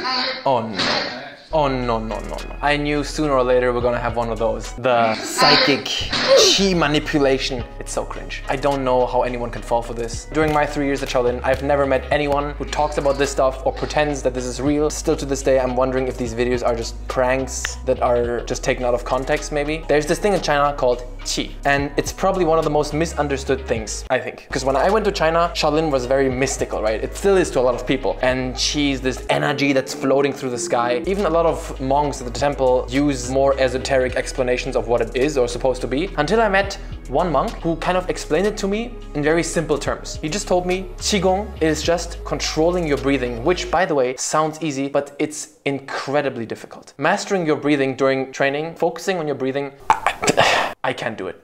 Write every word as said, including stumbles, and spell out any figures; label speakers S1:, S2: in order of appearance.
S1: Oh no. Oh no, no, no, no. I knew sooner or later we're gonna have one of those. The psychic chi manipulation. It's so cringe. I don't know how anyone can fall for this. During my three years at Shaolin, I've never met anyone who talks about this stuff or pretends that this is real. Still to this day, I'm wondering if these videos are just pranks that are just taken out of context, maybe. There's this thing in China called qi, and it's probably one of the most misunderstood things, I think. Because when I went to China, Shaolin was very mystical, right? It still is to a lot of people. And qi is this energy that's floating through the sky. Even a lot of monks at the temple use more esoteric explanations of what it is or supposed to be, until I met one monk who kind of explained it to me in very simple terms. He just told me Qigong is just controlling your breathing, which, by the way, sounds easy, but it's incredibly difficult. Mastering your breathing during training, focusing on your breathing, I can't do it.